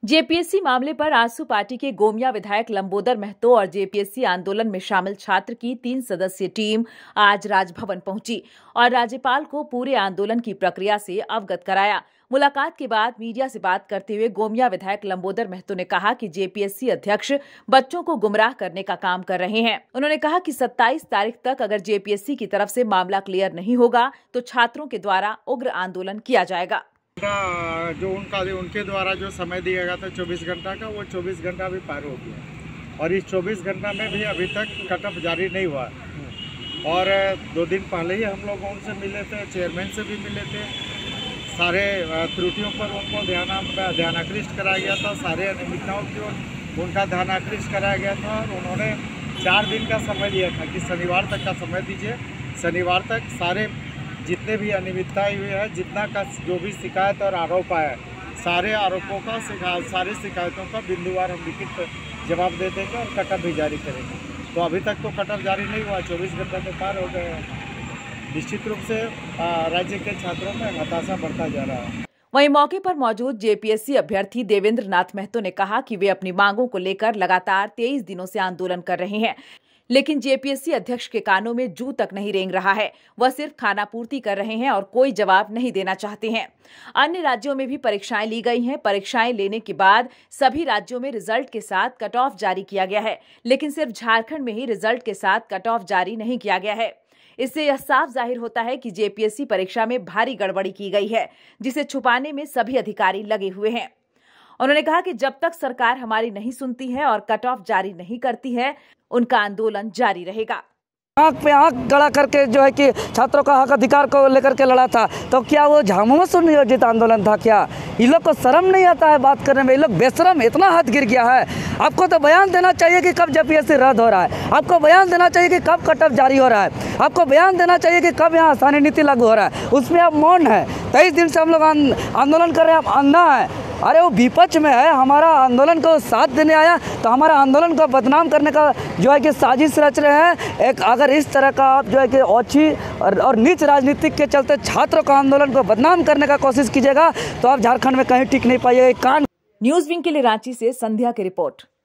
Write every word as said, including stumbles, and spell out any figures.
JPSC मामले पर AJSU party के गोमिया विधायक लंबोदर महतो और जेपीएससी आंदोलन में शामिल छात्र की तीन सदस्यीय टीम आज राजभवन पहुंची और राज्यपाल को पूरे आंदोलन की प्रक्रिया से अवगत कराया। मुलाकात के बाद मीडिया से बात करते हुए गोमिया विधायक लंबोदर महतो ने कहा कि जेपीएससी अध्यक्ष बच्चों को गुमराह करने का काम कर रहे हैं। उन्होंने कहा कि सत्ताईस तारीख तक अगर जेपीएससी की तरफ से मामला क्लियर नहीं होगा तो छात्रों के द्वारा उग्र आंदोलन किया जाएगा। जो उनका उनके द्वारा जो समय दिया गया था चौबीस घंटा का, वो चौबीस घंटा भी पार हो गया और इस चौबीस घंटा में भी अभी तक कटअप जारी नहीं हुआ। और दो दिन पहले ही हम लोग उनसे मिले थे, चेयरमैन से भी मिले थे। सारे त्रुटियों पर उनको ध्यान ध्यानाकृष्ट कराया गया था, सारे अनियमितताओं की ओर उनका ध्यानाकृष्ट कराया गया था और उन्होंने चार दिन का समय लिया था कि शनिवार तक का समय दीजिए। शनिवार तक सारे जितने भी अनियमितताएं हुई है, जितना का जो भी शिकायत और आरोप आया, सारे आरोपों का सारी शिकायतों का बिंदुवार हम लिखित जवाब दे देंगे और कटअप भी जारी करेंगे। तो अभी तक तो कटअप जारी नहीं हुआ, चौबीस घंटे में पार हो गए। निश्चित रूप से राज्य के छात्रों में हताशा बढ़ता जा रहा है। वहीं मौके पर मौजूद जेपीएससी अभ्यर्थी देवेंद्र नाथ महतो ने कहा कि वे अपनी मांगों को लेकर लगातार तेईस दिनों से आंदोलन कर रहे हैं, लेकिन जेपीएससी अध्यक्ष के कानों में जू तक नहीं रेंग रहा है। वह सिर्फ खानापूर्ति कर रहे हैं और कोई जवाब नहीं देना चाहते हैं। अन्य राज्यों में भी परीक्षाएं ली गई हैं। परीक्षाएं लेने के बाद सभी राज्यों में रिजल्ट के साथ कट ऑफ जारी किया गया है, लेकिन सिर्फ झारखंड में ही रिजल्ट के साथ कट ऑफ जारी नहीं किया गया है। इससे यह साफ जाहिर होता है कि जेपीएससी परीक्षा में भारी गड़बड़ी की गई है, जिसे छुपाने में सभी अधिकारी लगे हुए हैं। उन्होंने कहा कि जब तक सरकार हमारी नहीं सुनती है और कट ऑफ जारी नहीं करती है, उनका आंदोलन जारी रहेगा। आँख पे आँख गड़ा करके जो है कि छात्रों का हक अधिकार को लेकर के लड़ा था, तो क्या वो झामुमो सुनियोजित आंदोलन था? क्या ये लोग को शर्म नहीं आता है बात करने में? ये लोग बेशरम इतना हद गिर गया है। आपको तो बयान देना चाहिए कि कब जेपीएससी रद्द हो रहा है, आपको बयान देना चाहिए कि कब कटअप जारी हो रहा है, आपको बयान देना चाहिए कि कब यहाँ आसानी नीति लागू हो रहा है। उसमें आप मौन है। तेईस दिन से हम लोग आंदोलन कर रहे हैं, आप अंधा है। अरे वो विपक्ष में है, हमारा आंदोलन को साथ देने आया तो हमारा आंदोलन को बदनाम करने का जो है कि साजिश रच रहे हैं। एक अगर इस तरह का आप जो है कि ओछी और, और नीच राजनीतिक के चलते छात्रों का आंदोलन को बदनाम करने का कोशिश कीजिएगा तो आप झारखंड में कहीं टिक नहीं पाइएगा। कान न्यूज़ विंग के लिए रांची से संध्या की रिपोर्ट।